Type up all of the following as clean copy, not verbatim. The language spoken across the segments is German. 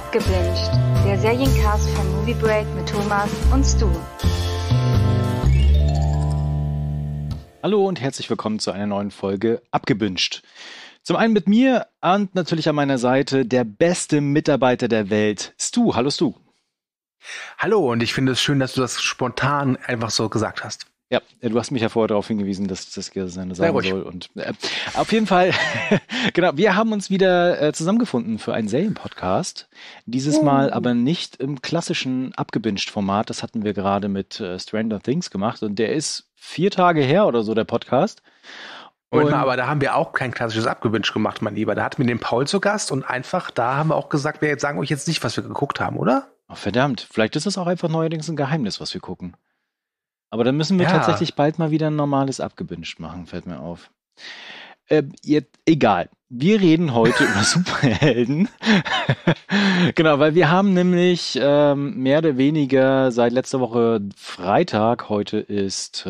Abgebinged, der Seriencast von Movie Break mit Thomas und Stu. Hallo und herzlich willkommen zu einer neuen Folge Abgebinged. Zum einen mit mir und natürlich an meiner Seite der beste Mitarbeiter der Welt, Stu. Hallo Stu. Hallo, und ich finde es schön, dass du das spontan einfach so gesagt hast. Ja, du hast mich ja vorher darauf hingewiesen, dass ich das gerne sagen ruhig. soll. Und auf jeden Fall, genau, wir haben uns wieder zusammengefunden für einen Serienpodcast. Dieses Mal aber nicht im klassischen Abgebinged-Format. Das hatten wir gerade mit Stranger Things gemacht. Und der ist 4 Tage her oder so, der Podcast. Und aber da haben wir auch kein klassisches Abgebinged gemacht, mein Lieber. Da hatten wir den Paul zu Gast und einfach, da haben wir auch gesagt, wir sagen euch jetzt nicht, was wir geguckt haben, oder? Oh, verdammt, vielleicht ist es auch einfach neuerdings ein Geheimnis, was wir gucken. Aber dann müssen wir tatsächlich bald mal wieder ein normales Abgebinged machen, fällt mir auf. Egal. Wir reden heute über Superhelden. Genau, weil wir haben nämlich mehr oder weniger seit letzter Woche Freitag, heute ist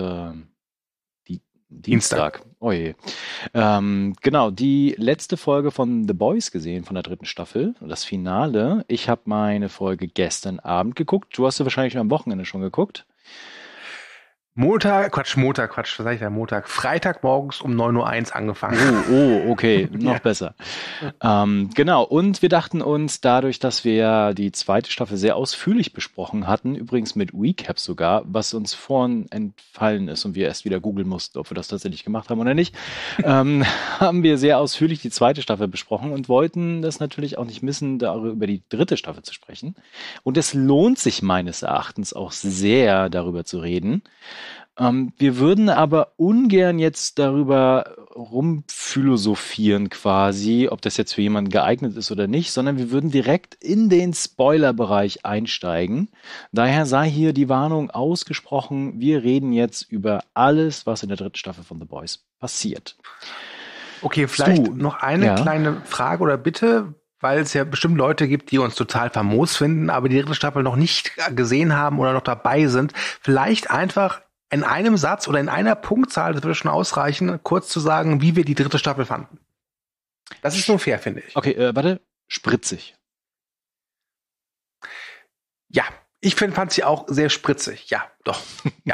Dienstag. Oh je. Genau, die letzte Folge von The Boys gesehen, von der 3. Staffel, das Finale. Ich habe meine Folge gestern Abend geguckt. Du hast sie wahrscheinlich am Wochenende schon geguckt. Montag, was sag ich da? Freitag morgens um 9:01 Uhr angefangen. Okay, noch besser. Genau, und wir dachten uns, dadurch, dass wir ja die 2. Staffel sehr ausführlich besprochen hatten, übrigens mit Recap sogar, was uns vorhin entfallen ist und wir erst wieder googeln mussten, ob wir das tatsächlich gemacht haben oder nicht, haben wir sehr ausführlich die 2. Staffel besprochen und wollten das natürlich auch nicht missen, darüber über die 3. Staffel zu sprechen. Und es lohnt sich meines Erachtens auch sehr, darüber zu reden. Wir würden aber ungern jetzt darüber rumphilosophieren quasi, ob das jetzt für jemanden geeignet ist oder nicht, sondern wir würden direkt in den Spoilerbereich einsteigen. Daher sei hier die Warnung ausgesprochen, wir reden jetzt über alles, was in der 3. Staffel von The Boys passiert. Okay, vielleicht noch eine kleine Frage oder Bitte, weil es ja bestimmt Leute gibt, die uns total famos finden, aber die 3. Staffel noch nicht gesehen haben oder noch dabei sind. Vielleicht einfach in einem Satz oder in einer Punktzahl, das würde schon ausreichen, kurz zu sagen, wie wir die 3. Staffel fanden. Das ist nur fair, finde ich. Okay, warte, spritzig. Ja, ich fand sie auch sehr spritzig. Ja, doch. Ja.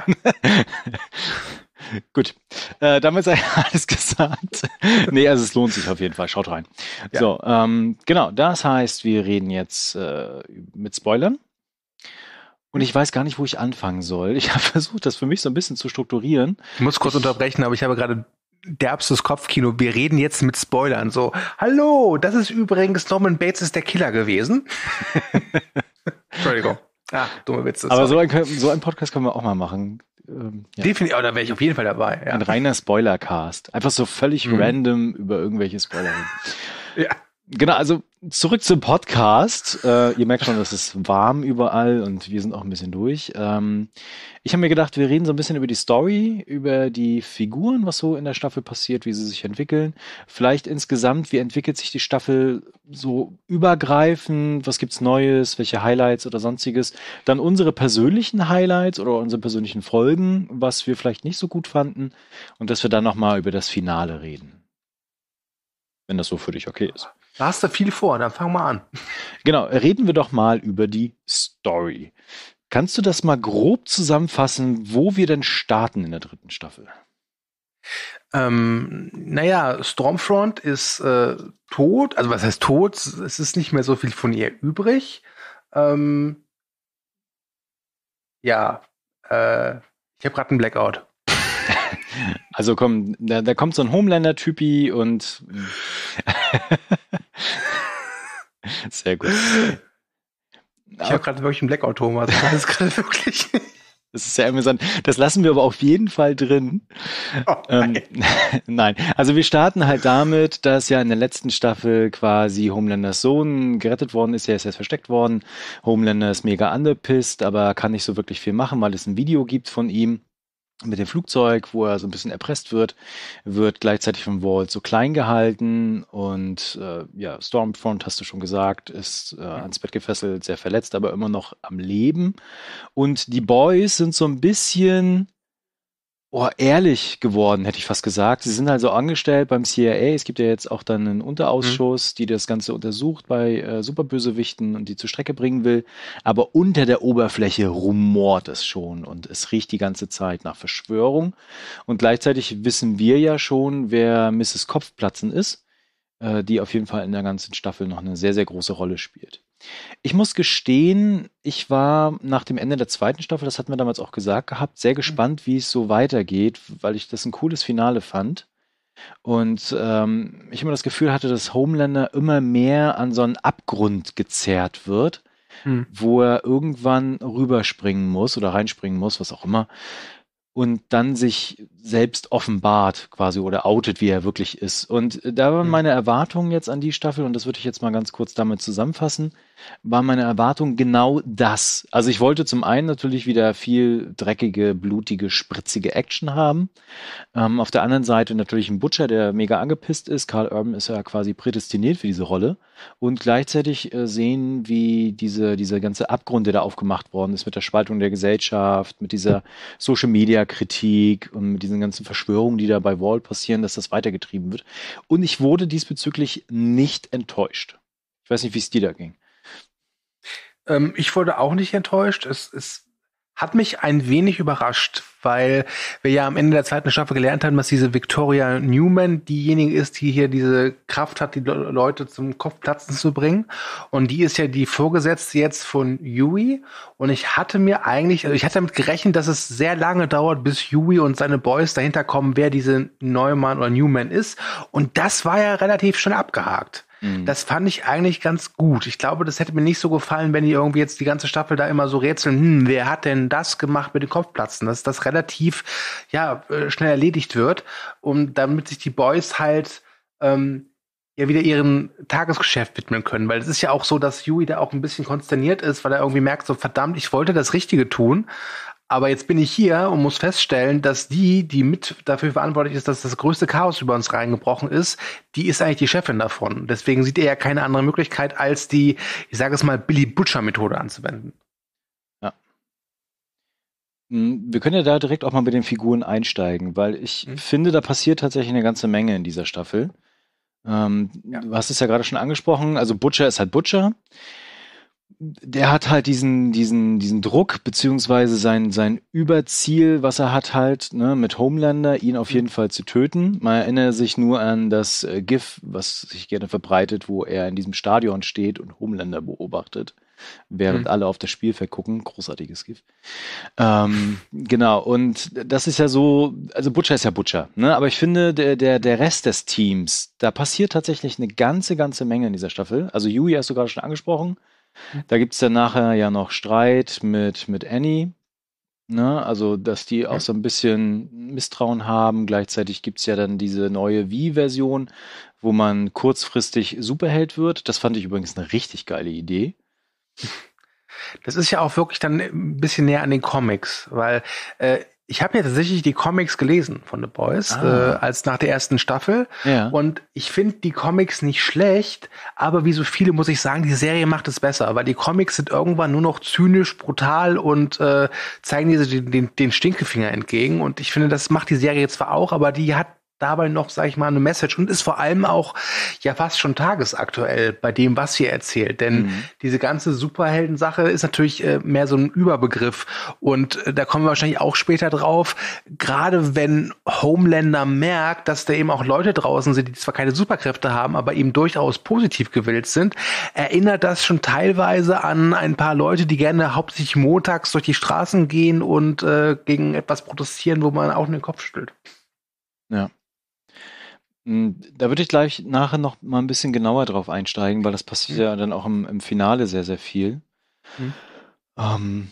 Gut, damit sei alles gesagt. Nee, also es lohnt sich auf jeden Fall. Schaut rein. Ja. So, genau, das heißt, wir reden jetzt mit Spoilern. Und ich weiß gar nicht, wo ich anfangen soll. Ich habe versucht, das für mich so ein bisschen zu strukturieren. Ich muss kurz unterbrechen, aber ich habe gerade derbstes Kopfkino. Wir reden jetzt mit Spoilern. So, hallo, das ist übrigens Norman Bates ist der Killer gewesen. Entschuldigung. Dumme Witze. Aber so ein Podcast können wir auch mal machen. Ja. Definitiv, da wäre ich auf jeden Fall dabei. Ja. Ein reiner Spoilercast. Einfach so völlig random über irgendwelche Spoiler. Ja. Genau, also zurück zum Podcast. Ihr merkt schon, es ist warm überall und wir sind auch ein bisschen durch. Ich habe mir gedacht, wir reden so ein bisschen über die Story, über die Figuren, was so in der Staffel passiert, wie sie sich entwickeln. Vielleicht insgesamt, wie entwickelt sich die Staffel so übergreifend, was gibt's Neues, welche Highlights oder sonstiges. Dann unsere persönlichen Highlights oder unsere persönlichen Folgen, was wir vielleicht nicht so gut fanden und dass wir dann nochmal über das Finale reden. Wenn das so für dich okay ist. Da hast du viel vor, dann fang mal an. Genau, reden wir doch mal über die Story. Kannst du das mal grob zusammenfassen, wo wir denn starten in der 3. Staffel? Stormfront ist tot. Also was heißt tot? Es ist nicht mehr so viel von ihr übrig. Ich habe gerade einen Blackout. Also komm, da kommt so ein Homelander-Typi und sehr gut. Ich habe gerade wirklich einen Blackout, Thomas. Das ist gerade wirklich. Das ist sehr amüsant. Das lassen wir aber auf jeden Fall drin. Oh, nein. Nein. Also wir starten halt damit, dass ja in der letzten Staffel quasi Homelanders Sohn gerettet worden ist. Er ist jetzt versteckt worden. Homelander ist mega angepisst, aber kann nicht so wirklich viel machen, weil es ein Video gibt von ihm mit dem Flugzeug, wo er so ein bisschen erpresst wird gleichzeitig von Walt so klein gehalten und Stormfront, hast du schon gesagt, ist ans Bett gefesselt, sehr verletzt, aber immer noch am Leben. Und die Boys sind so ein bisschen ehrlich geworden, hätte ich fast gesagt. Sie sind also angestellt beim CIA. Es gibt ja jetzt auch dann einen Unterausschuss, die das Ganze untersucht bei Superbösewichten und die zur Strecke bringen will. Aber unter der Oberfläche rumort es schon und es riecht die ganze Zeit nach Verschwörung. Und gleichzeitig wissen wir ja schon, wer Mrs. Kopfplatzen ist, die auf jeden Fall in der ganzen Staffel noch eine sehr, sehr große Rolle spielt. Ich muss gestehen, ich war nach dem Ende der zweiten Staffel, das hatten wir damals auch gesagt gehabt, sehr gespannt, wie es so weitergeht, weil ich das ein cooles Finale fand. Und ich immer das Gefühl hatte, dass Homelander immer mehr an so einen Abgrund gezerrt wird, wo er irgendwann rüberspringen muss oder reinspringen muss, was auch immer. Und dann sich selbst offenbart quasi oder outet, wie er wirklich ist. Und da waren meine Erwartungen jetzt an die Staffel, und das würde ich jetzt mal ganz kurz damit zusammenfassen, war meine Erwartung genau das. Also ich wollte zum einen natürlich wieder viel dreckige, blutige, spritzige Action haben. Auf der anderen Seite natürlich ein Butcher, der mega angepisst ist. Karl Urban ist ja quasi prädestiniert für diese Rolle. Und gleichzeitig sehen, wie dieser ganze Abgrund, der da aufgemacht worden ist mit der Spaltung der Gesellschaft, mit dieser Social-Media-Kritik und mit diesen ganzen Verschwörungen, die da bei Wall passieren, dass das weitergetrieben wird. Und ich wurde diesbezüglich nicht enttäuscht. Ich weiß nicht, wie es dir da ging. Ich wurde auch nicht enttäuscht. Es hat mich ein wenig überrascht, weil wir ja am Ende der zweiten Staffel gelernt haben, dass diese Victoria Newman diejenige ist, die hier diese Kraft hat, die Leute zum Kopfplatzen zu bringen. Und die ist ja die Vorgesetzte jetzt von Hughie. Und ich hatte damit gerechnet, dass es sehr lange dauert, bis Hughie und seine Boys dahinter kommen, wer diese Neumann oder Newman ist. Und das war ja relativ schnell abgehakt. Das fand ich eigentlich ganz gut. Ich glaube, das hätte mir nicht so gefallen, wenn die irgendwie jetzt die ganze Staffel da immer so rätseln, wer hat denn das gemacht mit den Kopfplatzen? Dass das relativ schnell erledigt wird, damit sich die Boys halt wieder ihrem Tagesgeschäft widmen können. Weil es ist ja auch so, dass Hughie da auch ein bisschen konsterniert ist, weil er irgendwie merkt, so verdammt, ich wollte das Richtige tun. Aber jetzt bin ich hier und muss feststellen, dass die mit dafür verantwortlich ist, dass das größte Chaos über uns reingebrochen ist, die ist eigentlich die Chefin davon. Deswegen sieht er ja keine andere Möglichkeit, als die, ich sage es mal, Billy Butcher-Methode anzuwenden. Ja. Wir können ja da direkt auch mal mit den Figuren einsteigen, weil ich finde, da passiert tatsächlich eine ganze Menge in dieser Staffel. Du hast es ja gerade schon angesprochen, also Butcher ist halt Butcher. Der hat halt diesen Druck, beziehungsweise sein Überziel, was er hat halt, ne, mit Homelander, ihn auf jeden Fall zu töten. Man erinnere sich nur an das GIF, was sich gerne verbreitet, wo er in diesem Stadion steht und Homelander beobachtet, während alle auf das Spielfeld gucken. Großartiges GIF. Genau, und das ist ja so, also Butcher ist ja Butcher, ne? Aber ich finde, der Rest des Teams, da passiert tatsächlich eine ganze Menge in dieser Staffel. Also Hughie hast du gerade schon angesprochen. Da gibt es dann nachher ja noch Streit mit Annie, ne? Also, dass die auch so ein bisschen Misstrauen haben. Gleichzeitig gibt es ja dann diese neue V-Version, wo man kurzfristig Superheld wird. Das fand ich übrigens eine richtig geile Idee. Das ist ja auch wirklich dann ein bisschen näher an den Comics, weil ich habe ja tatsächlich die Comics gelesen von The Boys, als nach der ersten Staffel. Ja. Und ich finde die Comics nicht schlecht, aber wie so viele muss ich sagen, die Serie macht es besser, weil die Comics sind irgendwann nur noch zynisch, brutal und zeigen dir den Stinkefinger entgegen. Und ich finde, das macht die Serie zwar auch, aber die hat dabei noch, sag ich mal, eine Message und ist vor allem auch ja fast schon tagesaktuell bei dem, was sie erzählt. Denn diese ganze Superhelden-Sache ist natürlich mehr so ein Überbegriff und da kommen wir wahrscheinlich auch später drauf. Gerade wenn Homelander merkt, dass da eben auch Leute draußen sind, die zwar keine Superkräfte haben, aber eben durchaus positiv gewillt sind, erinnert das schon teilweise an ein paar Leute, die gerne hauptsächlich montags durch die Straßen gehen und gegen etwas protestieren, wo man auch in den Kopf schüttelt. Ja. Da würde ich gleich nachher noch mal ein bisschen genauer drauf einsteigen, weil das passiert ja dann auch im Finale sehr, sehr viel. Habe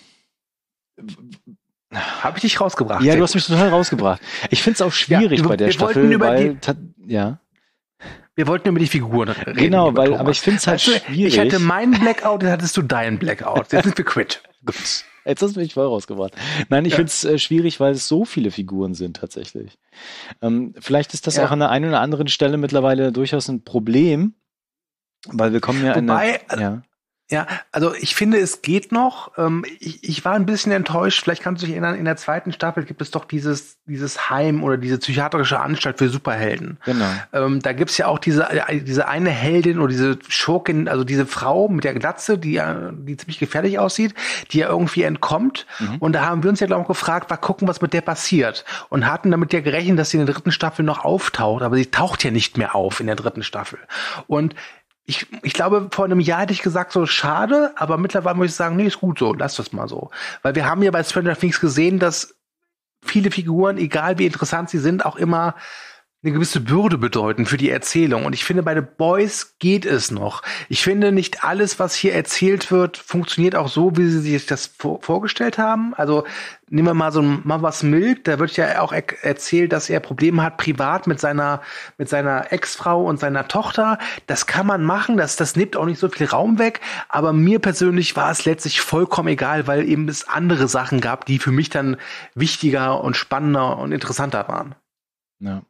ich dich rausgebracht? Ja, du hast mich total rausgebracht. Ich finde es auch schwierig bei der Staffel, weil wir wollten über die Figuren reden. Genau, aber ich finde es halt schwierig. Ich hatte meinen Blackout, dann hattest du deinen Blackout. Jetzt sind wir quitt. Gut. Jetzt hast du mich voll rausgebracht. Nein, ich finde es schwierig, weil es so viele Figuren sind tatsächlich. Vielleicht ist das auch an der einen oder anderen Stelle mittlerweile durchaus ein Problem, weil wir kommen ja Ja, also ich finde, es geht noch. Ich war ein bisschen enttäuscht. Vielleicht kannst du dich erinnern, in der zweiten Staffel gibt es doch dieses Heim oder diese psychiatrische Anstalt für Superhelden. Genau. Da gibt's ja auch diese eine Heldin oder diese Schurkin, also diese Frau mit der Glatze, die ziemlich gefährlich aussieht, die ja irgendwie entkommt. Und da haben wir uns ja, glaube ich, gefragt, mal gucken, was mit der passiert. Und hatten damit ja gerechnet, dass sie in der dritten Staffel noch auftaucht. Aber sie taucht ja nicht mehr auf in der dritten Staffel. Und ich glaube, vor einem Jahr hätte ich gesagt, so schade, aber mittlerweile muss ich sagen, nee, ist gut so, lass das mal so. Weil wir haben ja bei Stranger Things gesehen, dass viele Figuren, egal wie interessant sie sind, auch immer eine gewisse Bürde bedeuten für die Erzählung. Und ich finde, bei The Boys geht es noch. Ich finde, nicht alles, was hier erzählt wird, funktioniert auch so, wie sie sich das vorgestellt haben. Also nehmen wir mal so Mother's Milk, da wird ja auch erzählt, dass er Probleme hat privat mit seiner Ex-Frau und seiner Tochter. Das kann man machen, das nimmt auch nicht so viel Raum weg. Aber mir persönlich war es letztlich vollkommen egal, weil eben es andere Sachen gab, die für mich dann wichtiger und spannender und interessanter waren. Ja.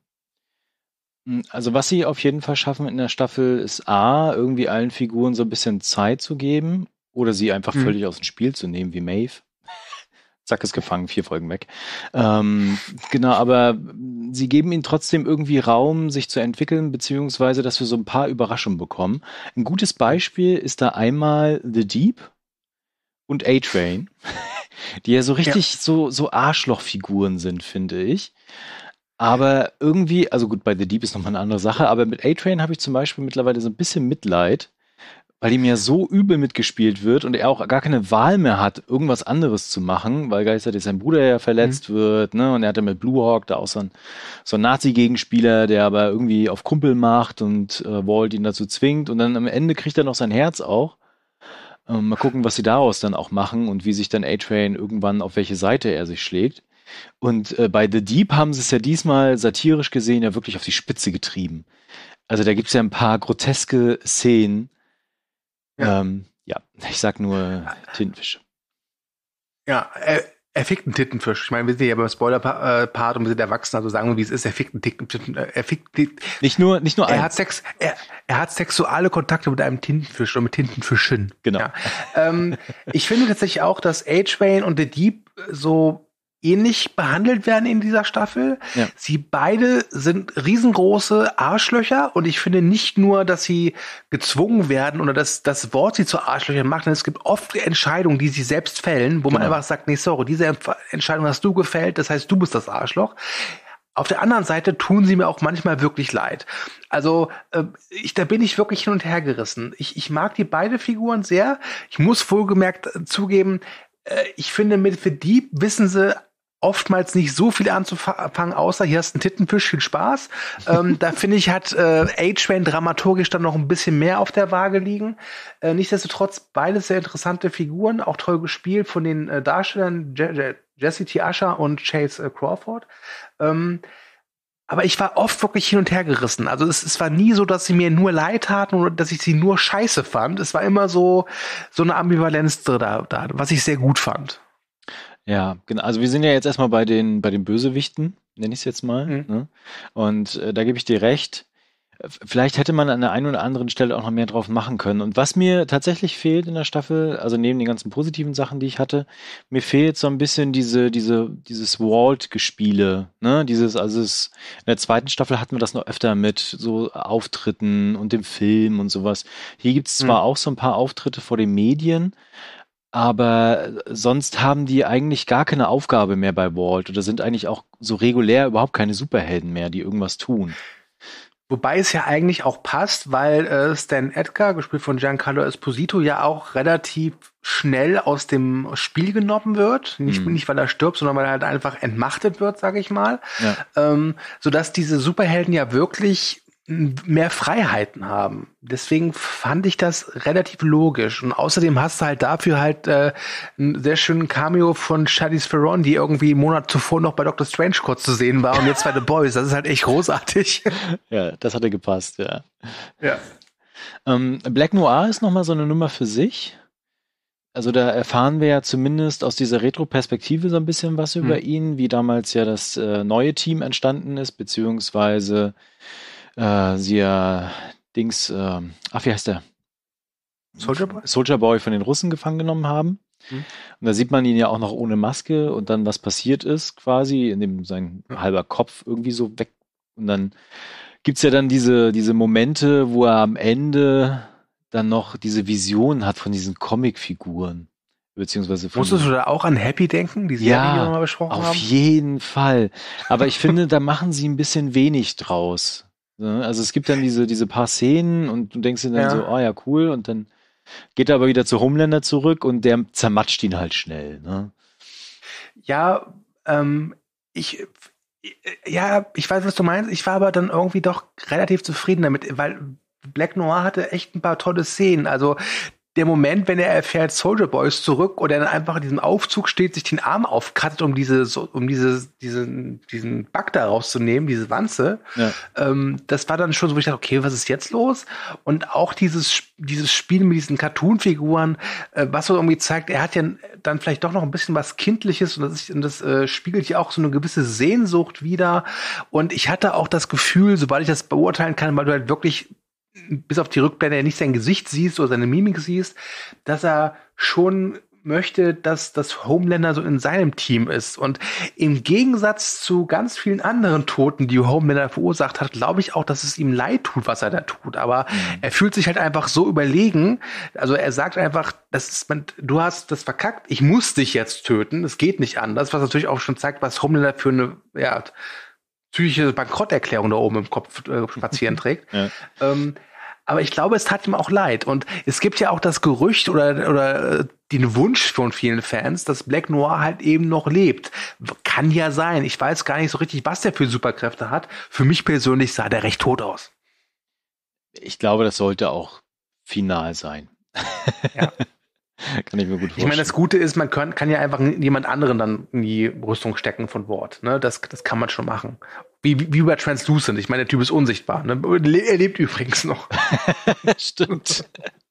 Also was sie auf jeden Fall schaffen in der Staffel ist A, irgendwie allen Figuren so ein bisschen Zeit zu geben oder sie einfach völlig aus dem Spiel zu nehmen, wie Maeve. Zack, ist gefangen, 4 Folgen weg. Genau, aber sie geben ihnen trotzdem irgendwie Raum, sich zu entwickeln, beziehungsweise, dass wir so ein paar Überraschungen bekommen. Ein gutes Beispiel ist da einmal The Deep und A-Train, die ja so richtig so Arschlochfiguren sind, finde ich. Aber irgendwie, also gut, bei The Deep ist nochmal eine andere Sache, aber mit A-Train habe ich zum Beispiel mittlerweile so ein bisschen Mitleid, weil ihm ja so übel mitgespielt wird und er auch gar keine Wahl mehr hat, irgendwas anderes zu machen, weil gleichzeitig sein Bruder ja verletzt wird, ne? Und er hatte mit Blue Hawk da auch so ein Nazi-Gegenspieler, der aber irgendwie auf Kumpel macht und Walt ihn dazu zwingt und dann am Ende kriegt er noch sein Herz auch. Mal gucken, was sie daraus dann auch machen und wie sich dann A-Train irgendwann auf welche Seite er sich schlägt. Und bei The Deep haben sie es ja diesmal satirisch gesehen ja wirklich auf die Spitze getrieben. Also da gibt es ja ein paar groteske Szenen. Ja, ich sag nur Tintenfisch. Ja, er fickt einen Tintenfisch. Ich meine, wir sind ja beim Spoiler-Part und wir sind erwachsen, also sagen wir, wie es ist. Er fickt einen Tintenfisch. Nicht nur er hat sexuelle Kontakte mit einem Tintenfisch oder mit Tintenfischen. Genau. Ja. Ich finde tatsächlich auch, dass A-Train und The Deep so ähnlich behandelt werden in dieser Staffel. Ja. Sie beide sind riesengroße Arschlöcher und ich finde nicht nur, dass sie gezwungen werden oder dass das Wort sie zu Arschlöchern macht, denn es gibt oft Entscheidungen, die sie selbst fällen, wo man einfach sagt, nee, sorry, diese Entscheidung hast du gefällt, das heißt, du bist das Arschloch. Auf der anderen Seite tun sie mir auch manchmal wirklich leid. Also da bin ich wirklich hin und her gerissen. Ich mag die beide Figuren sehr. Ich muss wohlgemerkt zugeben, ich finde, mit The Deep wissen sie oftmals nicht so viel anzufangen, außer hier hast du einen Tintenfisch, viel Spaß. Da finde ich, hat A-Train dramaturgisch dann noch ein bisschen mehr auf der Waage liegen. Nichtsdestotrotz beides sehr interessante Figuren, auch toll gespielt von den Darstellern Jesse T. Usher und Chase Crawford. Aber ich war oft wirklich hin und her gerissen. Also es war nie so, dass sie mir nur leid taten oder dass ich sie nur scheiße fand. Es war immer so eine Ambivalenz da, was ich sehr gut fand. Ja, genau. Also wir sind ja jetzt erstmal bei den Bösewichten, nenne ich es jetzt mal. Ne? Und da gebe ich dir recht. Vielleicht hätte man an der einen oder anderen Stelle auch noch mehr drauf machen können. Und was mir tatsächlich fehlt in der Staffel, also neben den ganzen positiven Sachen, die ich hatte, mir fehlt so ein bisschen dieses Walt-Gespiele. Ne? In der zweiten Staffel hatten wir das noch öfter mit so Auftritten und dem Film und sowas. Hier gibt es zwar auch so ein paar Auftritte vor den Medien, aber sonst haben die eigentlich gar keine Aufgabe mehr bei Walt oder sind eigentlich auch so regulär überhaupt keine Superhelden mehr, die irgendwas tun. Wobei es ja eigentlich auch passt, weil Stan Edgar, gespielt von Giancarlo Esposito, ja auch relativ schnell aus dem Spiel genommen wird. Nicht, weil er stirbt, sondern weil er halt einfach entmachtet wird, sage ich mal. Ja. Sodass diese Superhelden ja wirklich mehr Freiheiten haben. Deswegen fand ich das relativ logisch. Und außerdem hast du halt dafür einen sehr schönen Cameo von Charlize Theron, die irgendwie einen Monat zuvor noch bei Doctor Strange kurz zu sehen war und jetzt bei The Boys. Das ist halt echt großartig. Ja, das hatte gepasst, ja. Black Noir ist nochmal so eine Nummer für sich. Also da erfahren wir ja zumindest aus dieser Retro-Perspektive so ein bisschen was über ihn, wie damals ja das neue Team entstanden ist, beziehungsweise wie heißt der? Soldier Boy von den Russen gefangen genommen haben. Und da sieht man ihn ja auch noch ohne Maske und dann, was passiert ist, quasi, indem sein halber Kopf irgendwie so weg. Und dann gibt es ja dann diese Momente, wo er am Ende dann noch diese Vision hat von diesen Comicfiguren. Beziehungsweise musstest du da auch an Happy denken, die Serie, die wir mal besprochen haben? Auf jeden Fall. Aber ich finde, da machen sie ein bisschen wenig draus. Also es gibt dann diese paar Szenen und du denkst dir dann so, oh ja, cool. Und dann geht er aber wieder zu Homelander zurück und der zermatscht ihn halt schnell. Ne? Ja, ich weiß, was du meinst. Ich war aber dann irgendwie doch relativ zufrieden damit, weil Black Noir hatte echt ein paar tolle Szenen. Also der Moment, wenn er erfährt, Soldier Boy ist zurück oder dann einfach in diesem Aufzug steht, sich den Arm aufkratzt, um diesen Bug da rauszunehmen, diese Wanze. Ja. Das war dann schon so, wo ich dachte, okay, was ist jetzt los? Und auch dieses Spiel mit diesen Cartoon-Figuren, was so irgendwie zeigt, er hat ja dann vielleicht doch noch ein bisschen was Kindliches und das spiegelt ja auch so eine gewisse Sehnsucht wider. Und ich hatte auch das Gefühl, sobald ich das beurteilen kann, weil du halt wirklich bis auf die Rückblende nicht sein Gesicht siehst oder seine Mimik siehst, dass er schon möchte, dass das Homelander so in seinem Team ist. Und im Gegensatz zu ganz vielen anderen Toten, die Homelander verursacht hat, glaube ich auch, dass es ihm leid tut, was er da tut. Aber er fühlt sich halt einfach so überlegen. Also er sagt einfach, du hast das verkackt, ich muss dich jetzt töten. Es geht nicht anders. Was natürlich auch schon zeigt, was Homelander für eine psychische Bankrotterklärung da oben im Kopf spazieren trägt. Ja. Aber ich glaube, es tat ihm auch leid. Und es gibt ja auch das Gerücht oder den Wunsch von vielen Fans, dass Black Noir halt eben noch lebt. Kann ja sein. Ich weiß gar nicht so richtig, was der für Superkräfte hat. Für mich persönlich sah der recht tot aus. Ich glaube, das sollte auch final sein. Ja. Kann ich mir gut vorstellen. Ich meine, das Gute ist, man kann ja einfach jemand anderen dann in die Rüstung stecken von Bord. Ne? Das kann man schon machen. Wie bei Translucent. Ich meine, der Typ ist unsichtbar. Ne? Er lebt übrigens noch. Stimmt.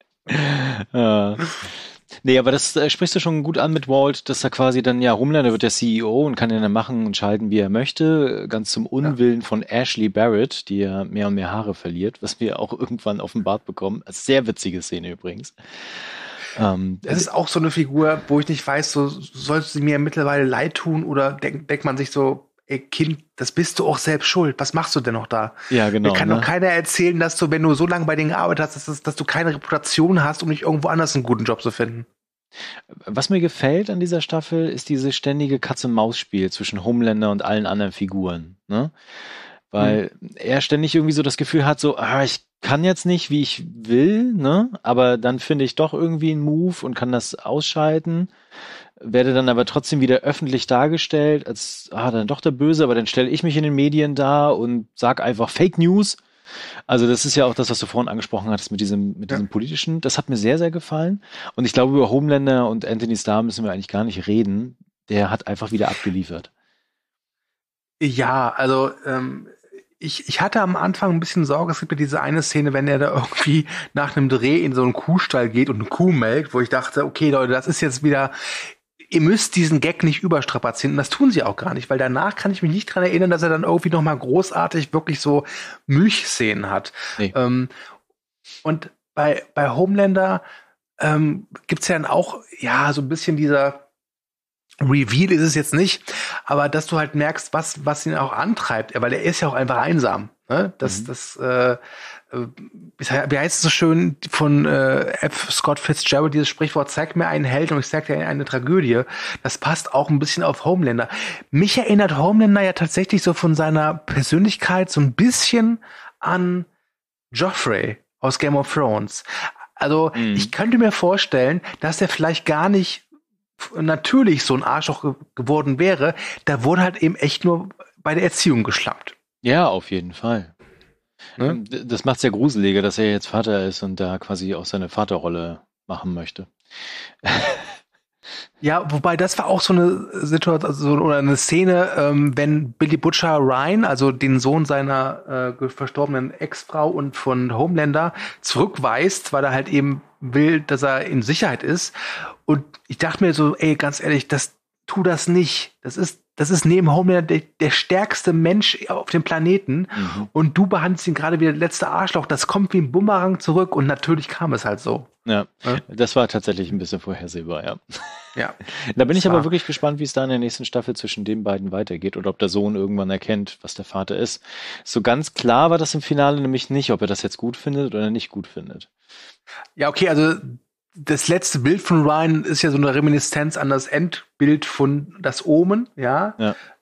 Nee, aber das sprichst du schon gut an mit Walt, dass er quasi dann, Homelander wird der CEO und kann dann machen und schalten, wie er möchte. Ganz zum Unwillen von Ashley Barrett, die ja mehr und mehr Haare verliert, was wir auch irgendwann offenbart bekommen. Sehr witzige Szene übrigens. Das ist auch so eine Figur, wo ich nicht weiß, so sollst du mir mittlerweile leid tun oder denkt man sich so, ey Kind, das bist du auch selbst schuld. Was machst du denn noch da? Ja, genau. Mir kann doch keiner erzählen, dass du, wenn du so lange bei denen gearbeitet hast, dass du keine Reputation hast, um nicht irgendwo anders einen guten Job zu finden. Was mir gefällt an dieser Staffel, ist dieses ständige Katz-und-Maus-Spiel zwischen Homelander und allen anderen Figuren. Ne? Weil er ständig irgendwie so das Gefühl hat, so, ich kann jetzt nicht, wie ich will, ne? Aber dann finde ich doch irgendwie einen Move und kann das ausschalten. Werde dann aber trotzdem wieder öffentlich dargestellt, als dann doch der Böse, aber dann stelle ich mich in den Medien dar und sag einfach Fake News. Also das ist ja auch das, was du vorhin angesprochen hattest mit diesem politischen. Das hat mir sehr, sehr gefallen. Und ich glaube, über Homelander und Anthony Starr müssen wir eigentlich gar nicht reden. Der hat einfach wieder abgeliefert. Ja, also ich hatte am Anfang ein bisschen Sorge, es gibt ja diese eine Szene, wenn er da irgendwie nach einem Dreh in so einen Kuhstall geht und eine Kuh melkt, wo ich dachte, okay Leute, das ist jetzt wieder, ihr müsst diesen Gag nicht überstrapazieren. Das tun sie auch gar nicht, weil danach kann ich mich nicht dran erinnern, dass er dann irgendwie noch mal großartig wirklich so Milchszenen hat. Nee. Und bei Homelander gibt's ja dann auch, so ein bisschen dieser Reveal ist es jetzt nicht, aber dass du halt merkst, was ihn auch antreibt, weil er ist ja auch einfach einsam. Ne? Wie heißt es so schön von F. Scott Fitzgerald, dieses Sprichwort, zeig mir einen Helden und ich zeig dir eine Tragödie. Das passt auch ein bisschen auf Homelander. Mich erinnert Homelander ja tatsächlich so von seiner Persönlichkeit so ein bisschen an Joffrey aus Game of Thrones. Also ich könnte mir vorstellen, dass er vielleicht gar nicht natürlich so ein Arschloch geworden wäre, da wurde halt eben echt nur bei der Erziehung geschlampt. Ja, auf jeden Fall. Ne? Das macht's ja gruseliger, dass er jetzt Vater ist und da quasi auch seine Vaterrolle machen möchte. Ja, wobei das war auch so eine Situation oder eine Szene, wenn Billy Butcher Ryan, also den Sohn seiner verstorbenen Ex-Frau und von Homelander, zurückweist, weil er halt eben will, dass er in Sicherheit ist. Und ich dachte mir so, ey, ganz ehrlich, tu das nicht. Das ist das ist neben Homelander der stärkste Mensch auf dem Planeten. Und du behandelst ihn gerade wie der letzte Arschloch. Das kommt wie ein Bumerang zurück und natürlich kam es halt so. Ja, das war tatsächlich ein bisschen vorhersehbar, ja. Ja. Da bin ich aber wirklich gespannt, wie es da in der nächsten Staffel zwischen den beiden weitergeht oder ob der Sohn irgendwann erkennt, was der Vater ist. So ganz klar war das im Finale nämlich nicht, ob er das jetzt gut findet oder nicht gut findet. Ja, okay, also das letzte Bild von Ryan ist ja so eine Reminiszenz an das Endbild von Das Omen, ja.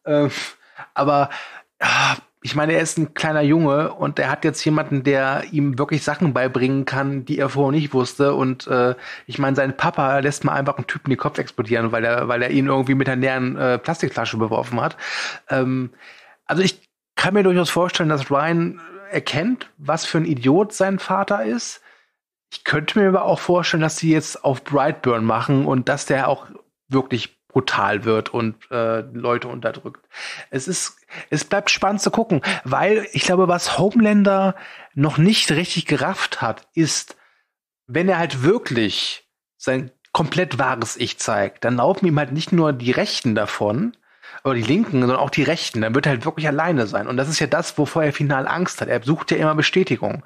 Aber ich meine, er ist ein kleiner Junge und er hat jetzt jemanden, der ihm wirklich Sachen beibringen kann, die er vorher nicht wusste. Und ich meine, sein Papa lässt mal einfach einen Typen den Kopf explodieren, weil er ihn irgendwie mit einer leeren Plastikflasche beworfen hat. Also ich kann mir durchaus vorstellen, dass Ryan erkennt, was für ein Idiot sein Vater ist. Ich könnte mir aber auch vorstellen, dass sie jetzt auf Brightburn machen und dass der auch wirklich brutal wird und Leute unterdrückt. Es bleibt spannend zu gucken, weil ich glaube, was Homelander noch nicht richtig gerafft hat, ist, wenn er halt wirklich sein komplett wahres Ich zeigt, dann laufen ihm halt nicht nur die Rechten davon, oder die Linken, sondern auch die Rechten. Dann wird er halt wirklich alleine sein. Und das ist ja das, wovor er final Angst hat. Er sucht ja immer Bestätigung.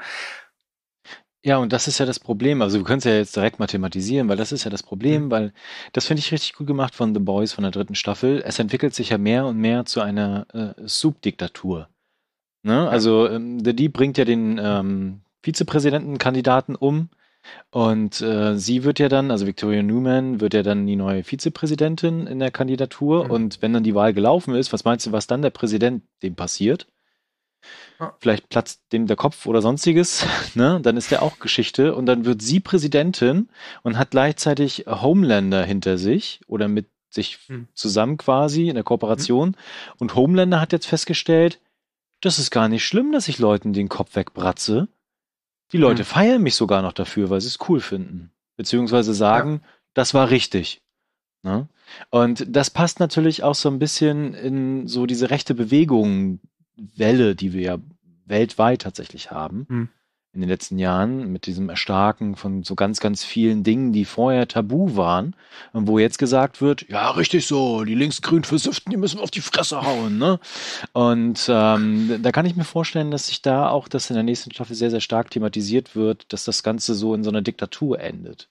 Ja, und das ist ja das Problem. Also wir können es ja jetzt direkt mal thematisieren, weil das ist ja das Problem, weil das finde ich richtig gut gemacht von The Boys, von der 3. Staffel. Es entwickelt sich ja mehr und mehr zu einer Subdiktatur. Ne? Also The Deep bringt ja den Vizepräsidentenkandidaten um und sie wird ja dann, also Victoria Newman, wird ja dann die neue Vizepräsidentin in der Kandidatur und wenn dann die Wahl gelaufen ist, was meinst du, was dann der Präsident dem passiert? Vielleicht platzt dem der Kopf oder sonstiges, ne? Dann ist der auch Geschichte und dann wird sie Präsidentin und hat gleichzeitig Homelander hinter sich oder mit sich zusammen quasi in der Kooperation und Homelander hat jetzt festgestellt, das ist gar nicht schlimm, dass ich Leuten den Kopf wegbratze. Die Leute feiern mich sogar noch dafür, weil sie es cool finden. Beziehungsweise sagen, das war richtig. Ne? Und das passt natürlich auch so ein bisschen in so diese rechte Bewegung Welle, die wir ja weltweit tatsächlich haben in den letzten Jahren mit diesem Erstarken von so ganz, ganz vielen Dingen, die vorher tabu waren und wo jetzt gesagt wird, ja, richtig so, die linksgrün Versifften, die müssen wir auf die Fresse hauen, ne? Und da kann ich mir vorstellen, dass sich da auch das in der nächsten Staffel sehr, sehr stark thematisiert wird, dass das Ganze so in so einer Diktatur endet.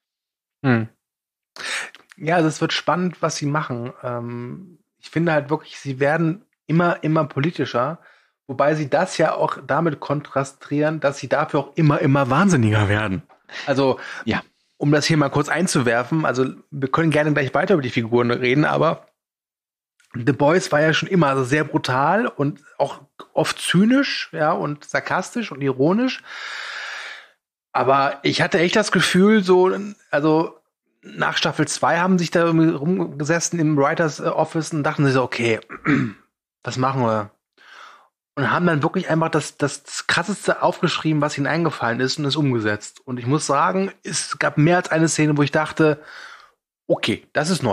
Ja, also es wird spannend, was sie machen. Ich finde halt wirklich, sie werden immer politischer, wobei sie das ja auch damit kontrastieren, dass sie dafür auch immer wahnsinniger werden. Also, um das hier mal kurz einzuwerfen, also wir können gerne gleich weiter über die Figuren reden, aber The Boys war ja schon immer also sehr brutal und auch oft zynisch, ja, und sarkastisch und ironisch. Aber ich hatte echt das Gefühl, so, also nach Staffel 2 haben sich da irgendwie rumgesessen im Writers Office und dachten sich so, okay, das machen wir. Und haben dann wirklich einfach das Krasseste aufgeschrieben, was ihnen eingefallen ist und es umgesetzt. Und ich muss sagen, es gab mehr als eine Szene, wo ich dachte, okay, das ist neu.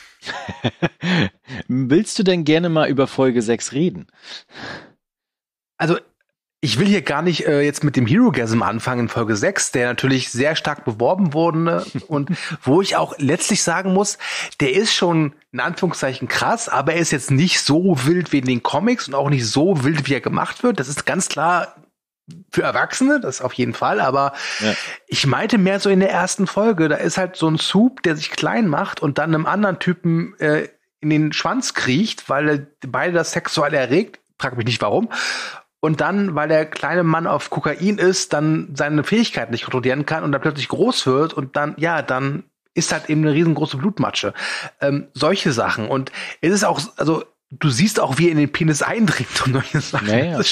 Willst du denn gerne mal über Folge 6 reden? Also, ich will hier gar nicht jetzt mit dem Herogasm anfangen in Folge 6, der natürlich sehr stark beworben wurde und wo ich auch letztlich sagen muss, der ist schon in Anführungszeichen krass, aber er ist jetzt nicht so wild wie in den Comics und auch nicht so wild, wie er gemacht wird. Das ist ganz klar für Erwachsene, das auf jeden Fall, aber ich meinte mehr so in der ersten Folge, da ist halt so ein Soup, der sich klein macht und dann einem anderen Typen in den Schwanz kriecht, weil er beide das sexuell erregt, frag mich nicht warum. Und dann, weil der kleine Mann auf Kokain ist, dann seine Fähigkeiten nicht kontrollieren kann und dann plötzlich groß wird und dann, dann ist halt eben eine riesengroße Blutmatsche. Solche Sachen. Und es ist auch, also du siehst auch, wie er in den Penis eindringt und solche Sachen. Ja. Das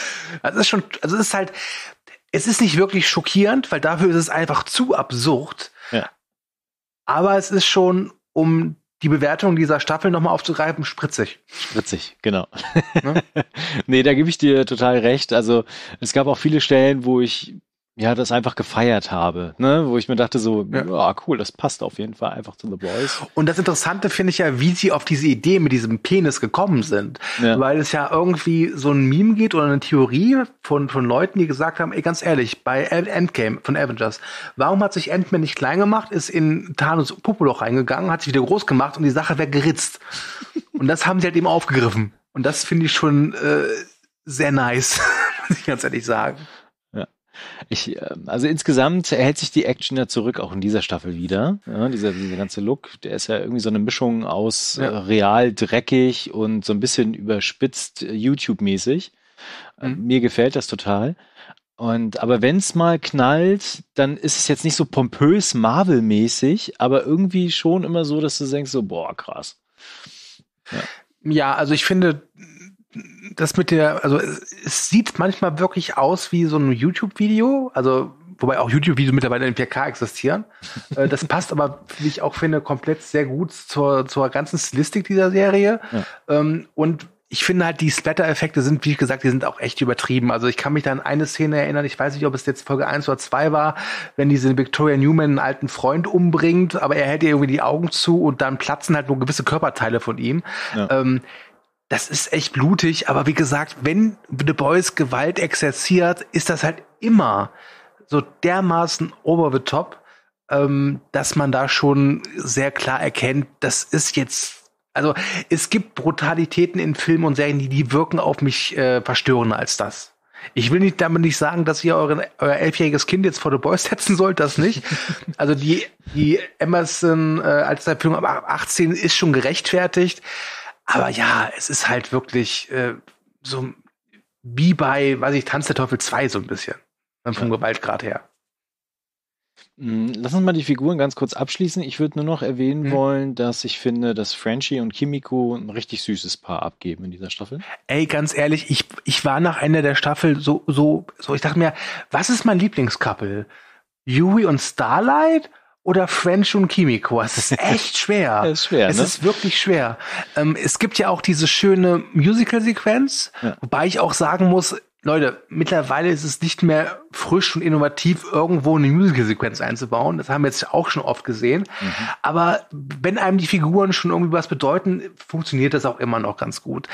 es ist nicht wirklich schockierend, weil dafür ist es einfach zu absurd. Ja. Aber es ist schon, um die Bewertung dieser Staffel nochmal aufzugreifen, spritzig. Spritzig, genau. Ne? Nee, da gebe ich dir total recht. Also es gab auch viele Stellen, wo ich das einfach gefeiert habe, ne? Wo ich mir dachte so, cool, das passt auf jeden Fall einfach zu The Boys. Und das Interessante finde ich ja, wie sie auf diese Idee mit diesem Penis gekommen sind. Ja. Weil es ja irgendwie so ein Meme geht oder eine Theorie von Leuten, die gesagt haben, ey, ganz ehrlich, bei Endgame von Avengers, warum hat sich Ant-Man nicht klein gemacht, ist in Thanos Popoloch reingegangen, hat sich wieder groß gemacht und die Sache wäre geritzt. Und das haben sie halt eben aufgegriffen. Und das finde ich schon sehr nice, muss ich ganz ehrlich sagen. Ja. Also insgesamt hält sich die Action ja zurück, auch in dieser Staffel wieder. Ja, dieser ganze Look, der ist ja irgendwie so eine Mischung aus real dreckig und so ein bisschen überspitzt YouTube-mäßig. Mir gefällt das total. Aber wenn es mal knallt, dann ist es jetzt nicht so pompös Marvel-mäßig, aber irgendwie schon immer so, dass du denkst so, boah, krass. Ja, also ich finde, das also es sieht manchmal wirklich aus wie so ein YouTube-Video, also wobei auch YouTube-Videos mittlerweile in 4K existieren. Das passt aber, wie ich auch finde, komplett sehr gut zur ganzen Stilistik dieser Serie. Ja. Und ich finde halt, die Splatter-Effekte sind, wie gesagt, die sind auch echt übertrieben. Also ich kann mich da an eine Szene erinnern, ich weiß nicht, ob es jetzt Folge 1 oder 2 war, wenn diese Victoria Newman einen alten Freund umbringt, aber er hält ihr irgendwie die Augen zu und dann platzen halt nur gewisse Körperteile von ihm. Ja. Das ist echt blutig, aber wie gesagt, wenn The Boys Gewalt exerziert, ist das halt immer so dermaßen over the top, dass man da schon sehr klar erkennt, das ist jetzt, also es gibt Brutalitäten in Filmen und Serien, die wirken auf mich verstörender als das. Ich will damit nicht sagen, dass ihr euer 11-jähriges Kind jetzt vor The Boys setzen sollt, das nicht. Also die Emerson als Film ab 18 ist schon gerechtfertigt. Aber ja, es ist halt wirklich so wie bei, weiß ich, Tanz der Teufel 2 so ein bisschen. Vom Gewaltgrad her. Lass uns mal die Figuren ganz kurz abschließen. Ich würde nur noch erwähnen wollen, dass ich finde, dass Frenchie und Kimiko ein richtig süßes Paar abgeben in dieser Staffel. Ey, ganz ehrlich, ich war nach Ende der Staffel so, ich dachte mir, was ist mein Lieblingscouple? Yui und Starlight? Oder French und Kimiko. Es ist echt schwer. Das ist schwer, es ist wirklich schwer. Es gibt ja auch diese schöne Musical-Sequenz, wobei ich auch sagen muss, Leute, mittlerweile ist es nicht mehr frisch und innovativ, irgendwo eine Musical-Sequenz einzubauen. Das haben wir jetzt auch schon oft gesehen. Aber wenn einem die Figuren schon irgendwie was bedeuten, funktioniert das auch immer noch ganz gut.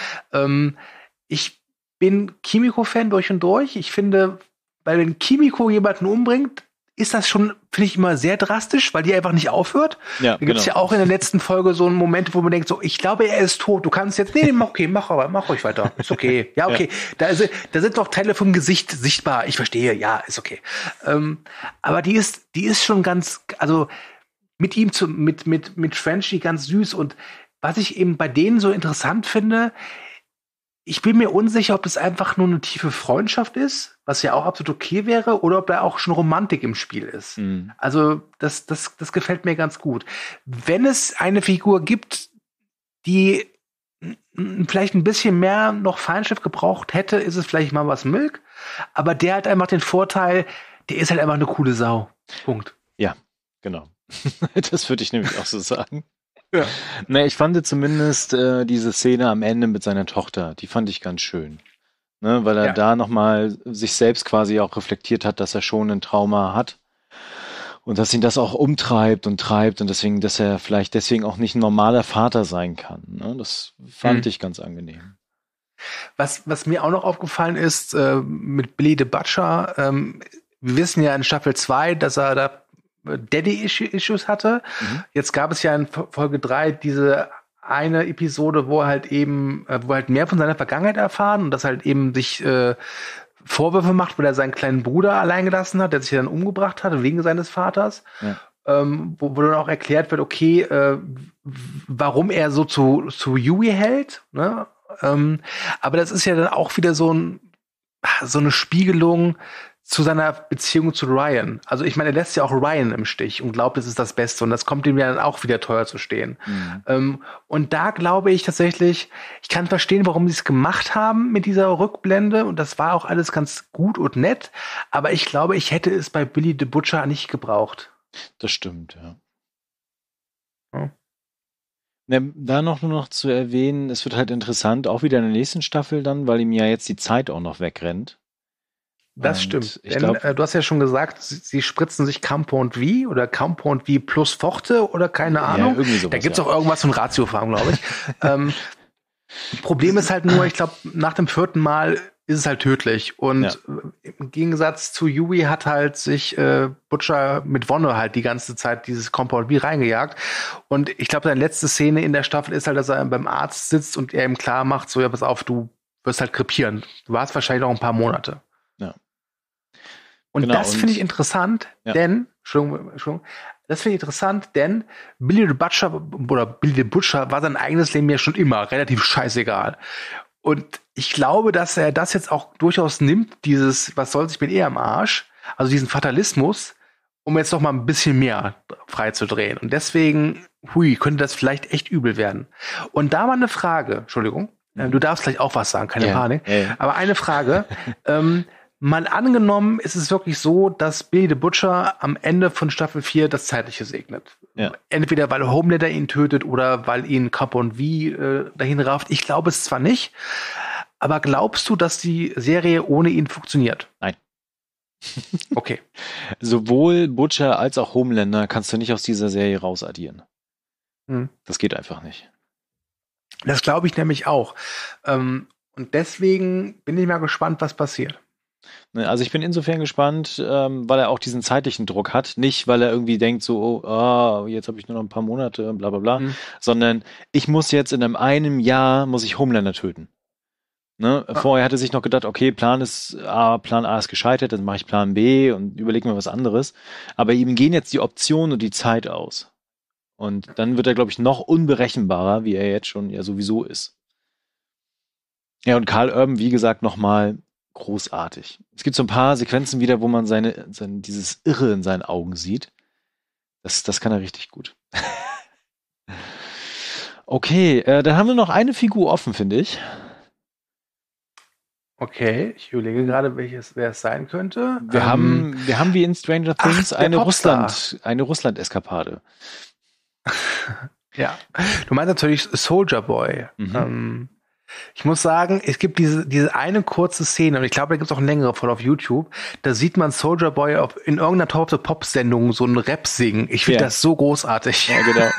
Ich bin Kimiko-Fan durch und durch. Ich finde, weil wenn Kimiko jemanden umbringt, ist das schon, finde ich, immer sehr drastisch, weil die einfach nicht aufhört. Ja, da gibt es ja auch in der letzten Folge so einen Moment, wo man denkt, so, ich glaube, er ist tot. Du kannst jetzt, mach ruhig weiter. Ist okay. Ja, okay. Ja. Da sind noch Teile vom Gesicht sichtbar. Ich verstehe. Ja, ist okay. Aber die ist schon ganz, also mit ihm mit Frenchie ganz süß. Und was ich eben bei denen so interessant finde, ich bin mir unsicher, ob das einfach nur eine tiefe Freundschaft ist, was ja auch absolut okay wäre, oder ob da auch schon Romantik im Spiel ist. Also das gefällt mir ganz gut. Wenn es eine Figur gibt, die vielleicht ein bisschen mehr noch Feindschaft gebraucht hätte, ist es vielleicht mal was Milk. Aber der hat einfach den Vorteil, der ist halt einfach eine coole Sau. Punkt. Ja, genau. Das würde ich nämlich auch so sagen. Ja. Ne, ich fand zumindest diese Szene am Ende mit seiner Tochter, die fand ich ganz schön. Ne, weil er da nochmal sich selbst quasi auch reflektiert hat, dass er schon ein Trauma hat. Und dass ihn das auch umtreibt und treibt und deswegen, dass er vielleicht deswegen auch nicht ein normaler Vater sein kann. Ne? Das fand ich ganz angenehm. Was mir auch noch aufgefallen ist, mit Billy the Butcher, wir wissen ja in Staffel 2, dass er da Daddy-Issues hatte. Jetzt gab es ja in Folge 3 diese eine Episode, wo er halt mehr von seiner Vergangenheit erfahren und das halt eben sich Vorwürfe macht, weil er seinen kleinen Bruder allein gelassen hat, der sich dann umgebracht hat wegen seines Vaters. Ja. Wo dann auch erklärt wird, okay, warum er so zu Yui hält. Ne? Aber das ist ja dann auch wieder so eine Spiegelung zu seiner Beziehung zu Ryan. Also ich meine, er lässt ja auch Ryan im Stich und glaubt, es ist das Beste. Und das kommt ihm ja dann auch wieder teuer zu stehen. Und da glaube ich tatsächlich, ich kann verstehen, warum sie es gemacht haben mit dieser Rückblende. Und das war auch alles ganz gut und nett. Aber ich glaube, ich hätte es bei Billy the Butcher nicht gebraucht. Das stimmt, ja. Da nur noch zu erwähnen, es wird halt interessant, auch wieder in der nächsten Staffel dann, weil ihm ja jetzt die Zeit auch noch wegrennt. Das stimmt. Denn, du hast ja schon gesagt, sie spritzen sich Compound V oder Compound V plus Forte oder keine Ahnung. Ja, sowas, da gibt es auch irgendwas von Ratiofarm, glaube ich. Problem ist halt nur, ich glaube, nach dem 4. Mal ist es halt tödlich. Und im Gegensatz zu Yui hat halt sich Butcher mit Wonne halt die ganze Zeit dieses Compound V reingejagt. Und ich glaube, seine letzte Szene in der Staffel ist halt, dass er beim Arzt sitzt und er ihm klar macht, so, ja, pass auf, du wirst halt krepieren. Du warst wahrscheinlich noch ein paar Monate. Ja. Und genau, das finde ich interessant, denn, Entschuldigung, das finde ich interessant, denn Billy the Butcher war sein eigenes Leben ja schon immer relativ scheißegal. Und ich glaube, dass er das jetzt auch durchaus nimmt, dieses, was soll sich mit am Arsch, also diesen Fatalismus, um jetzt noch mal ein bisschen mehr freizudrehen. Und deswegen, könnte das vielleicht echt übel werden. Und da mal eine Frage, Entschuldigung, du darfst gleich auch was sagen, keine Panik, aber eine Frage, mal angenommen, ist es wirklich so, dass Billy the Butcher am Ende von Staffel 4 das Zeitliche segnet. Ja. Entweder weil Homelander ihn tötet oder weil ihn Compound V dahin rafft. Ich glaube es zwar nicht, aber glaubst du, dass die Serie ohne ihn funktioniert? Nein. Okay. Sowohl Butcher als auch Homelander kannst du nicht aus dieser Serie rausaddieren. Das geht einfach nicht. Das glaube ich nämlich auch. Und deswegen bin ich mal gespannt, was passiert. Also ich bin insofern gespannt, weil er auch diesen zeitlichen Druck hat. Nicht, weil er irgendwie denkt so, jetzt habe ich nur noch ein paar Monate, bla bla bla. Sondern ich muss jetzt in einem Jahr, muss ich Homelander töten. Ne? Vorher hatte sich noch gedacht, okay, Plan A ist gescheitert, dann mache ich Plan B und überlege mir was anderes. Aber ihm gehen jetzt die Optionen und die Zeit aus. Und dann wird er, glaube ich, noch unberechenbarer, wie er jetzt schon ja sowieso ist. Ja, und Karl Urban, wie gesagt, nochmal großartig. Es gibt so ein paar Sequenzen wieder, wo man dieses Irre in seinen Augen sieht. Das kann er richtig gut. Okay, dann haben wir noch eine Figur offen, finde ich. Okay, ich überlege gerade, wer es sein könnte. Wir haben wie in Stranger Things eine Russland-Eskapade. Ja, du meinst natürlich Soldier Boy. Ich muss sagen, es gibt diese eine kurze Szene, und ich glaube, da gibt es auch eine längere von auf YouTube, da sieht man Soldier Boy in irgendeiner Top-Pop-Sendung so einen Rap singen. Ich finde das so großartig. Ja, genau.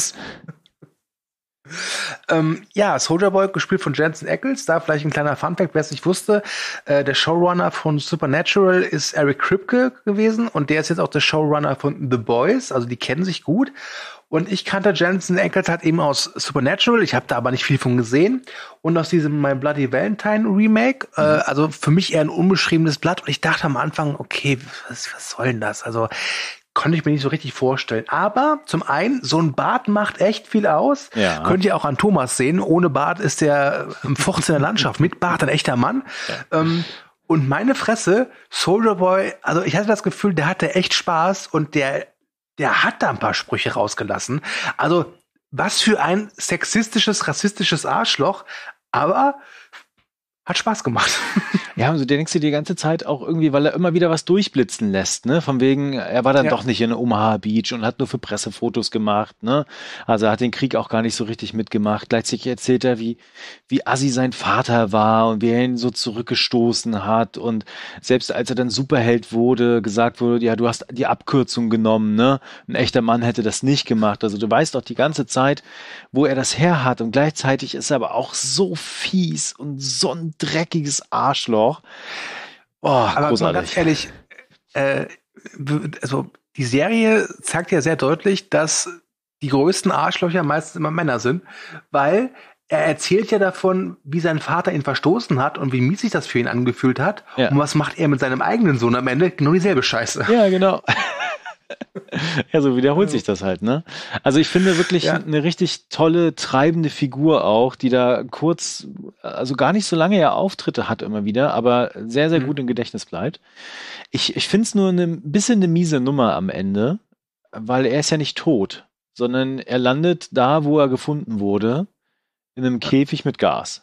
Soldier Boy, gespielt von Jensen Ackles, da vielleicht ein kleiner Funfact, wer es nicht wusste, der Showrunner von Supernatural ist Eric Kripke gewesen und der ist jetzt auch der Showrunner von The Boys, also die kennen sich gut. Und ich kannte Jensen Ackles halt eben aus Supernatural, ich habe da aber nicht viel von gesehen. Und aus diesem My Bloody Valentine Remake, also für mich eher ein unbeschriebenes Blatt. Und ich dachte am Anfang, okay, was soll denn das? Also konnte ich mir nicht so richtig vorstellen. Aber zum einen, so ein Bart macht echt viel aus. Ja. Könnt ihr auch an Thomas sehen. Ohne Bart ist der im Furz in der Landschaft. Mit Bart ein echter Mann. Ja. Und meine Fresse, Soldier Boy, also ich hatte das Gefühl, der hatte echt Spaß und der hat da ein paar Sprüche rausgelassen. Also, was für ein sexistisches, rassistisches Arschloch, aber hat Spaß gemacht. Ja, also der denkst du die ganze Zeit auch irgendwie, weil er immer wieder was durchblitzen lässt, ne? Von wegen, er war dann doch nicht in Omaha Beach und hat nur für Pressefotos gemacht, ne? Also er hat den Krieg auch gar nicht so richtig mitgemacht. Gleichzeitig erzählt er, wie assi sein Vater war und wie er ihn so zurückgestoßen hat. Und selbst als er dann Superheld wurde, gesagt wurde, ja, du hast die Abkürzung genommen, ne? Ein echter Mann hätte das nicht gemacht. Also du weißt doch die ganze Zeit, wo er das her hat. Und gleichzeitig ist er aber auch so fies und so ein dreckiges Arschloch. Oh, aber großartig. Ganz ehrlich, also die Serie zeigt ja sehr deutlich, dass die größten Arschlöcher meistens immer Männer sind, weil er erzählt ja davon, wie sein Vater ihn verstoßen hat und wie mies sich das für ihn angefühlt hat. Ja. Und was macht er mit seinem eigenen Sohn am Ende? Genau dieselbe Scheiße. Ja, genau. Ja, so wiederholt sich das halt, ne? Also ich finde wirklich eine richtig tolle, treibende Figur auch, die da also gar nicht so lange ja Auftritte hat immer wieder, aber sehr, sehr gut im Gedächtnis bleibt. Ich finde es nur ein bisschen eine miese Nummer am Ende, weil er ist ja nicht tot, sondern er landet da, wo er gefunden wurde, in einem Käfig mit Gas.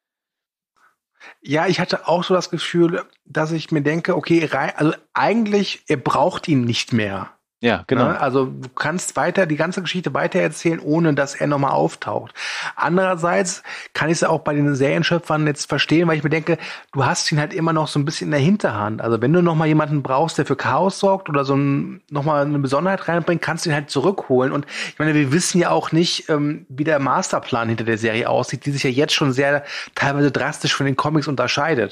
Ja, ich hatte auch so das Gefühl, dass ich mir denke, okay, also eigentlich, er braucht ihn nicht mehr. Ja, genau. Ne? Also du kannst die ganze Geschichte weitererzählen, ohne dass er nochmal auftaucht. Andererseits kann ich es auch bei den Serienschöpfern jetzt verstehen, weil ich mir denke, du hast ihn halt immer noch so ein bisschen in der Hinterhand. Also wenn du nochmal jemanden brauchst, der für Chaos sorgt oder nochmal eine Besonderheit reinbringt, kannst du ihn halt zurückholen. Und ich meine, wir wissen ja auch nicht, wie der Masterplan hinter der Serie aussieht, die sich ja jetzt schon sehr teilweise drastisch von den Comics unterscheidet.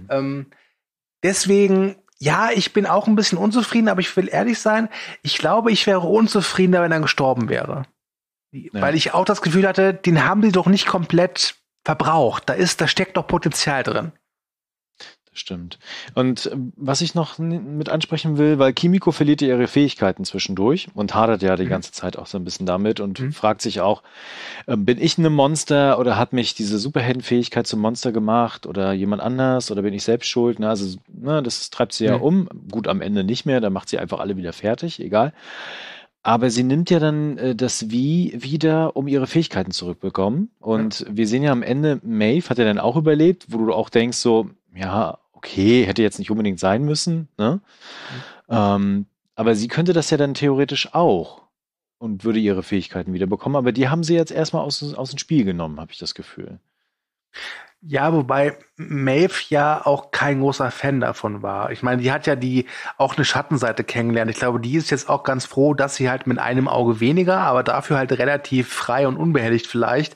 Deswegen, ja, ich bin auch ein bisschen unzufrieden, aber ich will ehrlich sein, ich glaube, ich wäre unzufriedener, wenn er gestorben wäre. Ja. Weil ich auch das Gefühl hatte, den haben sie doch nicht komplett verbraucht. Da steckt doch Potenzial drin. Das stimmt. Und was ich noch mit ansprechen will, weil Kimiko verliert ja ihre Fähigkeiten zwischendurch und hadert ja die ganze Zeit auch so ein bisschen damit und fragt sich auch, bin ich ein Monster oder hat mich diese Superheldenfähigkeit zum Monster gemacht oder jemand anders oder bin ich selbst schuld? Na, also, das treibt sie ja um. Gut, am Ende nicht mehr, dann macht sie einfach alle wieder fertig, egal. Aber sie nimmt ja dann das Wie wieder, um ihre Fähigkeiten zurückbekommen. Und wir sehen ja am Ende, Maeve hat ja dann auch überlebt, wo du auch denkst so, ja, okay, hätte jetzt nicht unbedingt sein müssen, ne? Aber sie könnte das ja dann theoretisch auch und würde ihre Fähigkeiten wieder bekommen. Aber die haben sie jetzt erstmal aus dem Spiel genommen, habe ich das Gefühl. Ja, wobei Maeve ja auch kein großer Fan davon war. Ich meine, die hat ja auch eine Schattenseite kennengelernt. Ich glaube, die ist jetzt auch ganz froh, dass sie halt mit einem Auge weniger, aber dafür halt relativ frei und unbehelligt vielleicht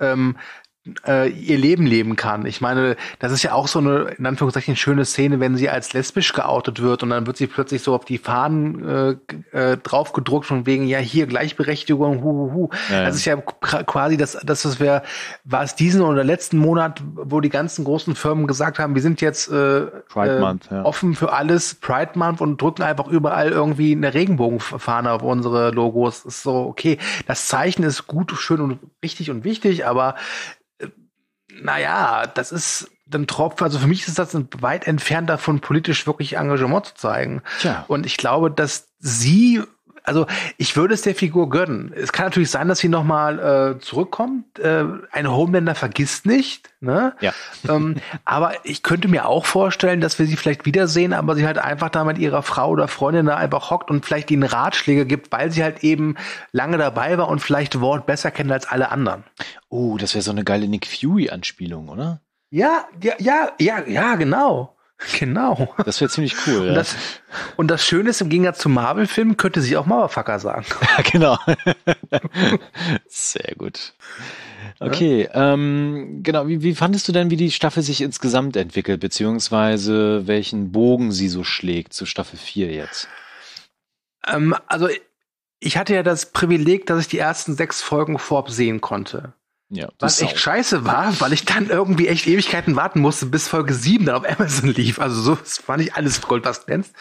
ihr Leben leben kann. Ich meine, das ist ja auch so eine, in Anführungszeichen, schöne Szene, wenn sie als lesbisch geoutet wird und dann wird sie plötzlich so auf die Fahnen draufgedruckt von wegen, ja, hier Gleichberechtigung, Ja. Das ist ja quasi war es diesen oder letzten Monat, wo die ganzen großen Firmen gesagt haben, wir sind jetzt Pride Month, offen für alles, Pride Month und drücken einfach überall irgendwie eine Regenbogenfahne auf unsere Logos. Ist so, okay, das Zeichen ist gut, schön und richtig und wichtig, aber naja, das ist ein Tropfen, also für mich ist das weit entfernt davon, politisch wirklich Engagement zu zeigen. Tja. Und ich glaube, dass ich würde es der Figur gönnen. Es kann natürlich sein, dass sie nochmal zurückkommt. Ein Homelander vergisst nicht, ne? Ja. Aber ich könnte mir auch vorstellen, dass wir sie vielleicht wiedersehen, aber sie halt einfach da mit ihrer Frau oder Freundin da einfach hockt und vielleicht ihnen Ratschläge gibt, weil sie halt eben lange dabei war und vielleicht Walt besser kennt als alle anderen. Oh, das wäre so eine geile Nick Fury-Anspielung, oder? Ja, genau. Genau. Das wäre ziemlich cool. Und das Schöne ist, im Gegensatz zu Marvel-Filmen könnte sie auch Motherfucker sagen. Ja, genau. Sehr gut. Okay, genau. Wie fandest du denn, wie die Staffel sich insgesamt entwickelt, beziehungsweise welchen Bogen sie so schlägt zu Staffel 4 jetzt? Also, ich hatte ja das Privileg, dass ich die ersten 6 Folgen vorab sehen konnte. Ja, was echt scheiße war, weil ich dann irgendwie echt Ewigkeiten warten musste, bis Folge 7 dann auf Amazon lief. Also so fand ich alles Gold, was glänzt.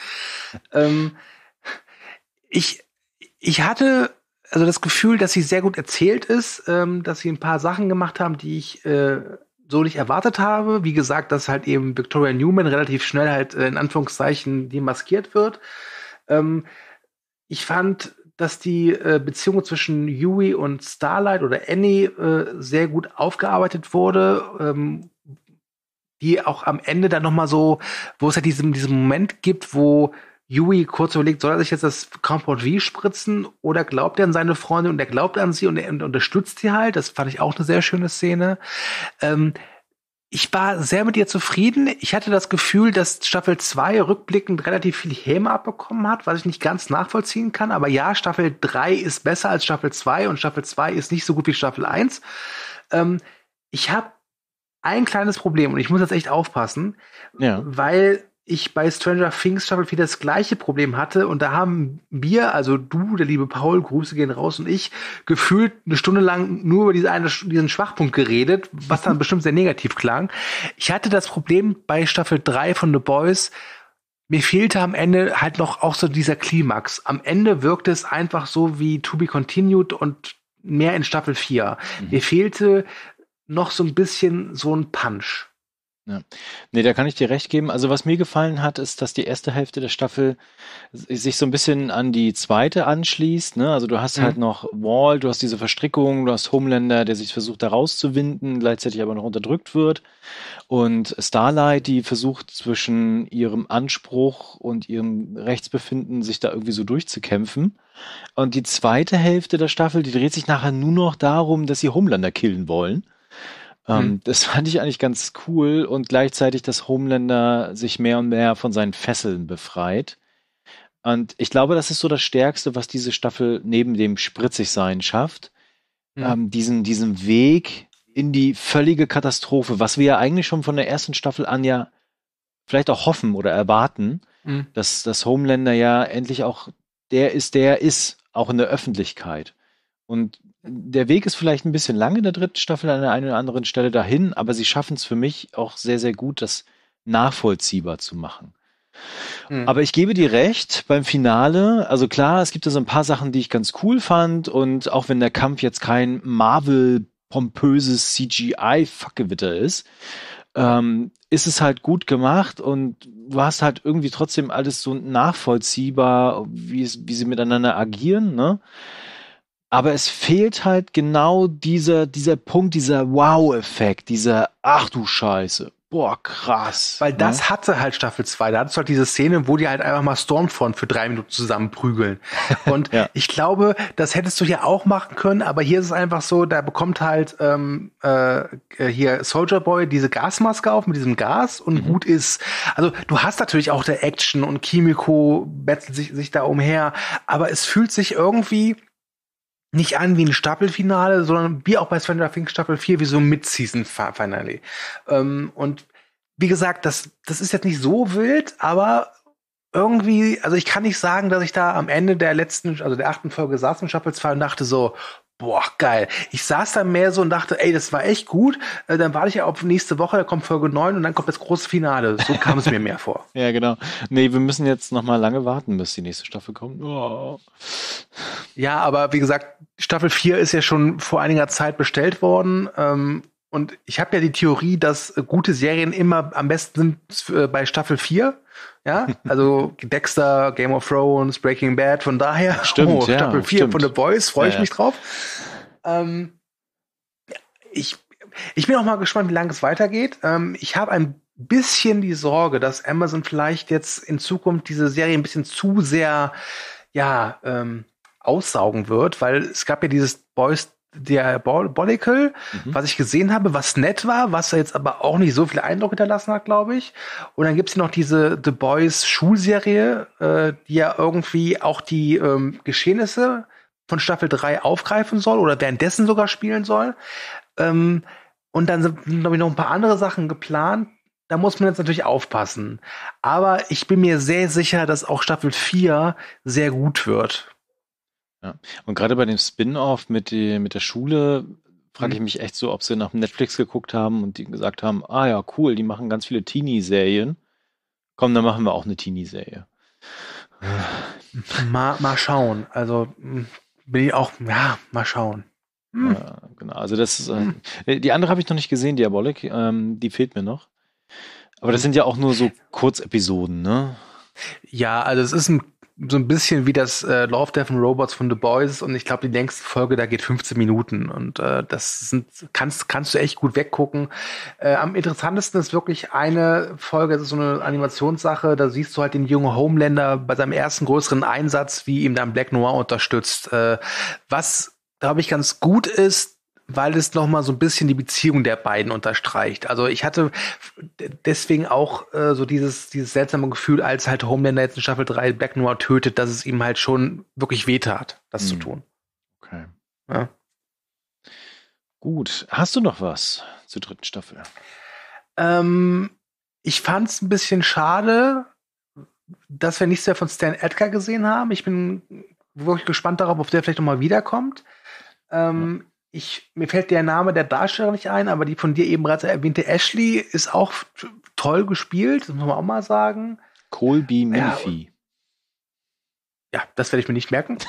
Ich hatte also das Gefühl, dass sie sehr gut erzählt ist, dass sie ein paar Sachen gemacht haben, die ich so nicht erwartet habe. Wie gesagt, dass halt eben Victoria Newman relativ schnell halt in Anführungszeichen demaskiert wird. Ich fand, dass die Beziehung zwischen Yui und Starlight oder Annie sehr gut aufgearbeitet wurde, die auch am Ende dann noch mal so, wo es halt diesen Moment gibt, wo Yui kurz überlegt, soll er sich jetzt das Comfort V spritzen oder glaubt er an seine Freundin und er glaubt an sie und er unterstützt sie halt. Das fand ich auch eine sehr schöne Szene. Ich war sehr mit ihr zufrieden. Ich hatte das Gefühl, dass Staffel 2 rückblickend relativ viel Häme abbekommen hat, was ich nicht ganz nachvollziehen kann. Aber ja, Staffel 3 ist besser als Staffel 2 und Staffel 2 ist nicht so gut wie Staffel 1. Ich habe ein kleines Problem und ich muss jetzt echt aufpassen, weil ich bei Stranger Things Staffel 4 das gleiche Problem hatte und da haben wir, also du, der liebe Paul, Grüße gehen raus und ich, gefühlt eine Stunde lang nur über diesen Schwachpunkt geredet, was dann bestimmt sehr negativ klang. Ich hatte das Problem bei Staffel 3 von The Boys, mir fehlte am Ende halt noch auch so dieser Klimax. Am Ende wirkte es einfach so wie To Be Continued und mehr in Staffel 4. Mir fehlte noch so ein bisschen so ein Punch. Ja. Nee, da kann ich dir recht geben. Also was mir gefallen hat, ist, dass die erste Hälfte der Staffel sich so ein bisschen an die zweite anschließt. Ne? Also du hast halt noch Wall, du hast diese Verstrickung, du hast Homelander, der sich versucht, da rauszuwinden, gleichzeitig aber noch unterdrückt wird. Und Starlight, die versucht zwischen ihrem Anspruch und ihrem Rechtsbefinden sich da irgendwie so durchzukämpfen. Und die zweite Hälfte der Staffel, die dreht sich nachher nur noch darum, dass sie Homelander killen wollen. Das fand ich eigentlich ganz cool und gleichzeitig, dass Homelander sich mehr und mehr von seinen Fesseln befreit. Und ich glaube, das ist so das Stärkste, was diese Staffel neben dem Spritzigsein schafft. Diesen Weg in die völlige Katastrophe, was wir ja eigentlich schon von der ersten Staffel an ja vielleicht auch hoffen oder erwarten, dass Homelander ja endlich auch der ist, auch in der Öffentlichkeit. Und der Weg ist vielleicht ein bisschen lang in der dritten Staffel an der einen oder anderen Stelle dahin, aber sie schaffen es für mich auch sehr, sehr gut, das nachvollziehbar zu machen. Aber ich gebe dir recht, beim Finale, also klar, es gibt da so ein paar Sachen, die ich ganz cool fand und auch wenn der Kampf jetzt kein Marvel-pompöses CGI-Fuckgewitter ist es halt gut gemacht und du hast halt irgendwie trotzdem alles so nachvollziehbar, wie sie miteinander agieren, ne? Aber es fehlt halt genau dieser Punkt, dieser Wow-Effekt, dieser ach du Scheiße, boah, krass. Weil das hatte halt Staffel 2, da hattest du halt diese Szene, wo die halt einfach mal Stormfront für 3 Minuten zusammen prügeln. Und ich glaube, das hättest du hier auch machen können, aber hier ist es einfach so, da bekommt halt hier Soldier Boy diese Gasmaske auf mit diesem Gas und gut ist. Also du hast natürlich auch der Action und Kimiko bettelt sich da umher, aber es fühlt sich irgendwie nicht an wie ein Staffelfinale, sondern wie auch bei Stranger Things Staffel 4, wie so ein Mid-Season-Finale. Und wie gesagt, das ist jetzt nicht so wild, aber irgendwie, also ich kann nicht sagen, dass ich da am Ende der 8. Folge saß in Staffel 2 und dachte so, boah, geil. Ich saß da mehr so und dachte, ey, das war echt gut. Dann warte ich ja auf nächste Woche, da kommt Folge 9 und dann kommt das große Finale. So kam es mir mehr vor. Ja, genau. Nee, wir müssen jetzt noch mal lange warten, bis die nächste Staffel kommt. Oh. Ja, aber wie gesagt, Staffel 4 ist ja schon vor einiger Zeit bestellt worden. Und ich habe ja die Theorie, dass gute Serien immer am besten sind bei Staffel 4. Ja, also Dexter, Game of Thrones, Breaking Bad, von daher stimmt, Staffel 4 von The Boys, freue ich mich drauf. Ich bin auch mal gespannt, wie lange es weitergeht. Ich habe ein bisschen die Sorge, dass Amazon vielleicht jetzt in Zukunft diese Serie ein bisschen zu sehr aussaugen wird, weil es gab ja dieses Boys Diabolical, was ich gesehen habe, was nett war, was jetzt aber auch nicht so viel Eindruck hinterlassen hat, glaube ich. Und dann gibt's hier noch diese The Boys Schulserie, die ja irgendwie auch die Geschehnisse von Staffel 3 aufgreifen soll oder währenddessen sogar spielen soll. Und dann sind, glaube ich, noch ein paar andere Sachen geplant. Da muss man jetzt natürlich aufpassen. Aber ich bin mir sehr sicher, dass auch Staffel 4 sehr gut wird. Ja. Und gerade bei dem Spin-off mit der Schule frage ich mich echt so, ob sie nach Netflix geguckt haben und die gesagt haben, ah ja, cool, die machen ganz viele Teenie-Serien. Komm, dann machen wir auch eine Teenie-Serie. Mal schauen. Also bin ich auch, mal schauen. Ja, genau. Also das ist, die andere habe ich noch nicht gesehen, Diabolik, die fehlt mir noch. Aber das sind ja auch nur so Kurzepisoden, ne? Ja, also es ist so ein bisschen wie das Love, Death and Robots von The Boys und ich glaube, die längste Folge, da geht 15 Minuten und kannst du echt gut weggucken. Am interessantesten ist wirklich eine Folge, das ist so eine Animationssache, da siehst du halt den jungen Homelander bei seinem ersten größeren Einsatz, wie ihm dann Black Noir unterstützt. Was, glaube ich, ganz gut ist, weil es noch mal so ein bisschen die Beziehung der beiden unterstreicht. Also ich hatte deswegen auch so dieses seltsame Gefühl, als halt Homelander jetzt in Staffel 3 Black Noir tötet, dass es ihm halt schon wirklich wehtat, das zu tun. Okay. Ja. Gut. Hast du noch was zur dritten Staffel? Ich fand es ein bisschen schade, dass wir nichts mehr von Stan Edgar gesehen haben. Ich bin wirklich gespannt darauf, ob der vielleicht noch mal wiederkommt. Mir fällt der Name der Darsteller nicht ein, aber die von dir eben bereits erwähnte Ashley ist auch toll gespielt, das muss man auch mal sagen. Colby Minifie. Ja, das werde ich mir nicht merken.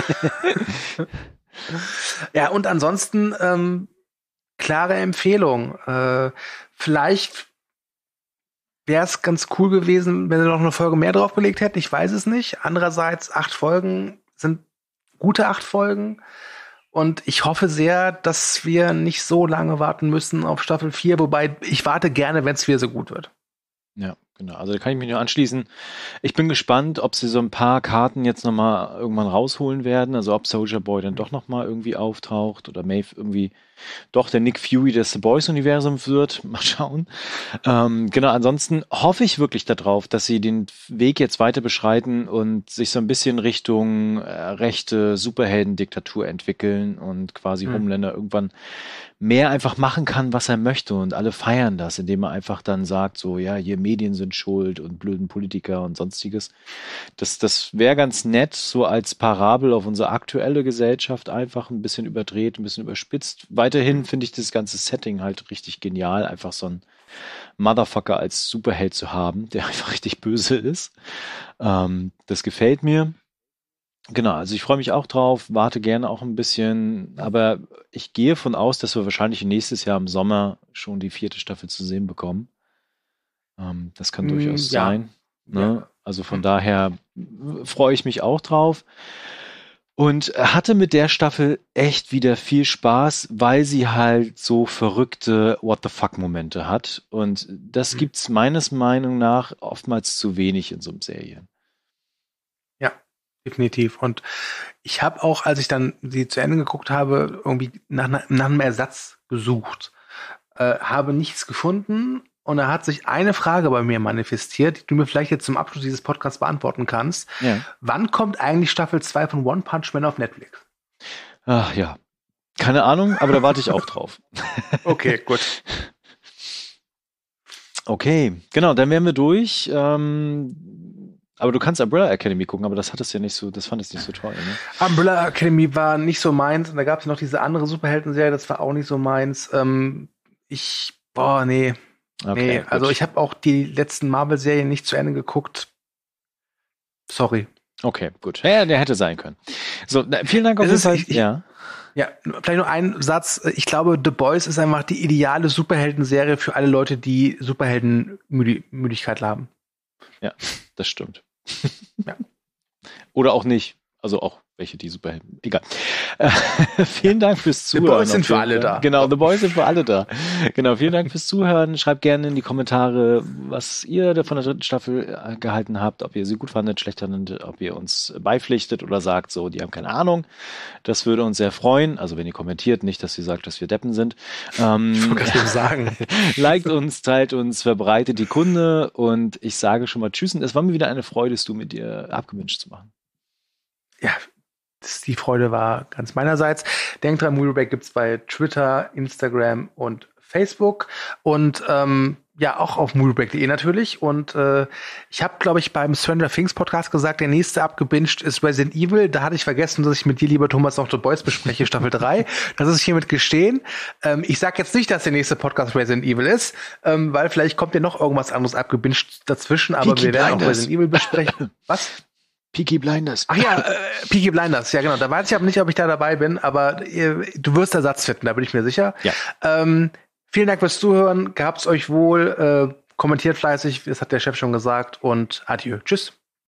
Ja, und ansonsten klare Empfehlung. Vielleicht wäre es ganz cool gewesen, wenn sie noch eine Folge mehr draufgelegt hätten. Ich weiß es nicht. Andererseits, 8 Folgen sind gute 8 Folgen. Und ich hoffe sehr, dass wir nicht so lange warten müssen auf Staffel 4. Wobei ich warte gerne, wenn es wieder so gut wird. Ja, genau. Also da kann ich mich nur anschließen. Ich bin gespannt, ob sie so ein paar Karten jetzt nochmal irgendwann rausholen werden. Also ob Soulja Boy dann doch nochmal irgendwie auftaucht oder Maeve irgendwie doch der Nick Fury des The Boys-Universums wird. Mal schauen. Genau, ansonsten hoffe ich wirklich darauf, dass sie den Weg jetzt weiter beschreiten und sich so ein bisschen Richtung rechte Superhelden-Diktatur entwickeln und quasi Homelander irgendwann mehr einfach machen kann, was er möchte und alle feiern das, indem er einfach dann sagt, so, ja, hier Medien sind schuld und blöden Politiker und sonstiges. Das wäre ganz nett, so als Parabel auf unsere aktuelle Gesellschaft einfach ein bisschen überdreht, ein bisschen überspitzt. Weiterhin finde ich das ganze Setting halt richtig genial, einfach so ein Motherfucker als Superheld zu haben, der einfach richtig böse ist. Das gefällt mir. Genau, also ich freue mich auch drauf, warte gerne auch ein bisschen, aber ich gehe von aus, dass wir wahrscheinlich nächstes Jahr im Sommer schon die 4. Staffel zu sehen bekommen. Das kann durchaus sein. Ne? Ja. Also von daher freue ich mich auch drauf. Und hatte mit der Staffel echt wieder viel Spaß, weil sie halt so verrückte What-the-fuck-Momente hat. Und das gibt's meines Meinung nach oftmals zu wenig in so einer Serie. Definitiv. Und ich habe auch, als ich dann sie zu Ende geguckt habe, irgendwie nach einem Ersatz gesucht. Habe nichts gefunden und da hat sich eine Frage bei mir manifestiert, die du mir vielleicht jetzt zum Abschluss dieses Podcasts beantworten kannst. Ja. Wann kommt eigentlich Staffel 2 von One Punch Man auf Netflix? Ach ja, keine Ahnung, aber da warte ich auch drauf. Okay, gut. Okay, genau, dann wären wir durch. Aber du kannst Umbrella Academy gucken, aber das hattest ja nicht so, das fandest nicht so toll, ne? Umbrella Academy war nicht so meins. Und da gab es noch diese andere Superhelden-Serie, das war auch nicht so meins. Nee. Okay, nee. Also ich habe auch die letzten Marvel-Serien nicht zu Ende geguckt. Sorry. Okay, gut. Ja, der hätte sein können. So, vielen Dank auf jeden Fall. Ja, vielleicht nur ein Satz. Ich glaube, The Boys ist einfach die ideale Superhelden-Serie für alle Leute, die Superhelden-Müdigkeit haben. Ja, das stimmt. Ja. Oder auch nicht. Also auch welche, die Superhelden. Egal. Vielen Dank fürs Zuhören. The Boys sind für alle da. Genau, The Boys sind für alle da. Genau, vielen Dank fürs Zuhören. Schreibt gerne in die Kommentare, was ihr von der 3. Staffel gehalten habt, ob ihr sie gut fandet, schlecht fandet, ob ihr uns beipflichtet oder sagt, so, die haben keine Ahnung. Das würde uns sehr freuen. Also wenn ihr kommentiert, nicht, dass ihr sagt, dass wir Deppen sind. Ich wollte gerade sagen. Liked uns, teilt uns, verbreitet die Kunde und ich sage schon mal Tschüss und es war mir wieder eine Freude, es mit dir abgewünscht zu machen. Ja, die Freude war ganz meinerseits. Denkt dran, Movie Break gibt's bei Twitter, Instagram und Facebook und auch auf moviebreak.de natürlich. Und ich habe, glaube ich, beim Stranger Things Podcast gesagt, der nächste abgebinged ist Resident Evil. Da hatte ich vergessen, dass ich mit dir, lieber Thomas, noch The Boys bespreche, Staffel 3. Das ist hiermit gestehen. Ich sag jetzt nicht, dass der nächste Podcast Resident Evil ist, weil vielleicht kommt ja noch irgendwas anderes abgebinged dazwischen, aber wir werden auch Resident Evil besprechen. Was? Peaky Blinders. Ach ja, Peaky Blinders, ja genau. Da weiß ich aber nicht, ob ich da dabei bin, aber du wirst Ersatz finden, da bin ich mir sicher. Ja. Vielen Dank fürs Zuhören, gehabt's euch wohl, kommentiert fleißig, das hat der Chef schon gesagt und adieu. Tschüss.